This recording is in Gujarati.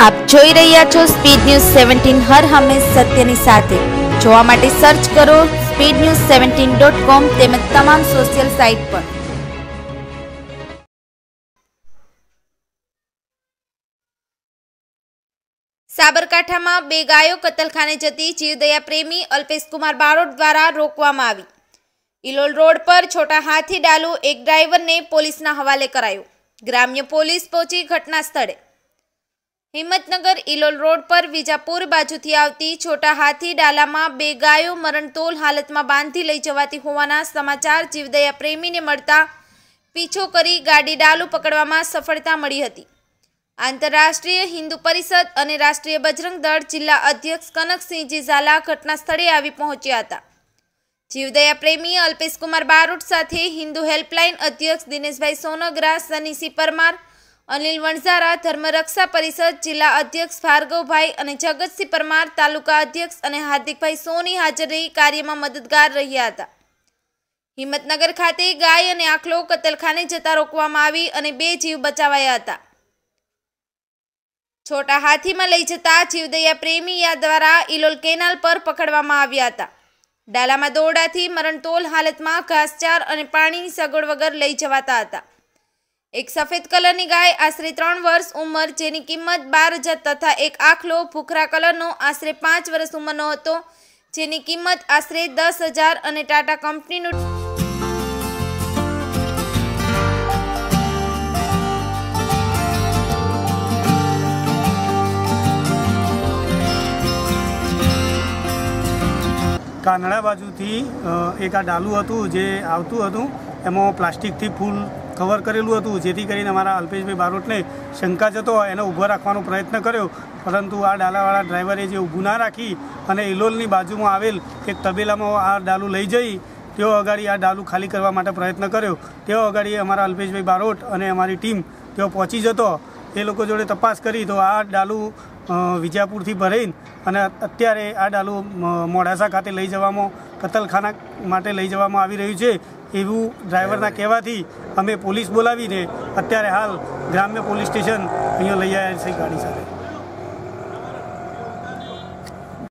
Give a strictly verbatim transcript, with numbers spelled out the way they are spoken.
આપ જોઈ રહ્યા છો સ્પીડ ન્યૂઝ સેવન્ટીન, હર હંમેશ સત્યની સાથે। જોવા માટે સર્ચ કરો speed news seventeen dot com તેમજ તમામ સોશિયલ સાઇટ પર। સાબરકાંઠામાં બે ગાયો કતલખાને જતી જીવદયા પ્રેમી અલ્પેશ કુમાર બારોટ દ્વારા રોકવામાં આવી। ઇલોલ રોડ પર છોટા હાથી ડાલુ એક ડ્રાઈવરને પોલીસના હવાલે કરાયો। ગ્રામ્ય પોલીસ પહોંચી ઘટના સ્થળે। હિંમતનગર ઇલોલ રોડ પર વિજાપુર બાજુથી આવતી છોટા હાથી ડાલામાં બે ગાયો મરણતોલ હાલતમાં બાંધી લઈ જવાતી હોવાના સમાચાર જીવદયા પ્રેમીને મળતા પીછો કરી ગાડી ડાલુ પકડવામાં સફળતા મળી હતી। આંતરરાષ્ટ્રીય હિન્દુ પરિષદ અને રાષ્ટ્રીય બજરંગ દળ જિલ્લા અધ્યક્ષ કનકસિંહજી ઝાલા ઘટના સ્થળે આવી પહોંચ્યા હતા। જીવદયા પ્રેમી અલ્પેશ કુમાર બારોટ સાથે હિન્દુ હેલ્પલાઇન અધ્યક્ષ દિનેશભાઈ સોનગરા, સનીસિંહ પરમાર, અનિલ વણઝારા, ધર્મરક્ષા પરિષદ જિલ્લા અધ્યક્ષ ભાર્ગવભાઈ અને જગતસિંહ પરમાર, તાલુકા અધ્યક્ષ અને હાર્દિકભાઈ સોની હાજર રહી કાર્યમાં મદદગાર રહ્યા હતા। હિંમતનગર ખાતે ગાય અને આખલો કતલખાને જતા રોકવામાં આવી અને બે જીવ બચાવાયા હતા। છોટા હાથીમાં લઈ જતા જીવદયા પ્રેમી દ્વારા ઇલોલ કેનાલ પર પકડવામાં આવ્યા હતા। ડાલામાં દોરડાથી મરણતોલ હાલતમાં ઘાસચાર અને પાણીની સગવડ વગર લઈ જવાતા હતા। એક સફેદ કલરની ગાય આશરે ત્રણ વર્ષ ઉંમર જેની કિંમત બાર હજાર તથા એક આખલો ભૂખરા કલરનો આશરે પાંચ વર્ષ ઉંમરનો હતો જેની કિંમત આશરે દસ હજાર અને ટાટા કંપનીનું કાનડા બાજુથી એક આ ડાલુ હતું જે આવતું હતું એમાં પ્લાસ્ટિકથી ફૂલ કવર કરેલું હતું જેથી કરીને અમારા અલ્પેશભાઈ બારોટને શંકા જતો એને ઊભો રાખવાનો પ્રયત્ન કર્યો, પરંતુ આ ડાલાવાળા ડ્રાઈવરે જે ઊભું ના રાખી અને ઇલોલની બાજુમાં આવેલ એક તબેલામાં આ ડાલુ લઈ જઈ તેઓ અગાડી આ ડાલુ ખાલી કરવા માટે પ્રયત્ન કર્યો। તેઓ અગાડી અમારા અલ્પેશભાઈ બારોટ અને અમારી ટીમ તેઓ પહોંચી જતો એ લોકો જોડે તપાસ કરી તો આ ડાલુ વિજાપુરથી ભરાઈને અને અત્યારે આ ડાલુ મોડાસા ખાતે લઈ જવામાં કતલખાના માટે લઈ જવામાં આવી રહ્યું છે એવું ડ્રાઈવરના કહેવાથી અમે પોલીસ બોલાવીને અત્યારે હાલ ગ્રામ્ય પોલીસ સ્ટેશન અહીંયા લઈ આવ્યા છે ગાડી સાથે।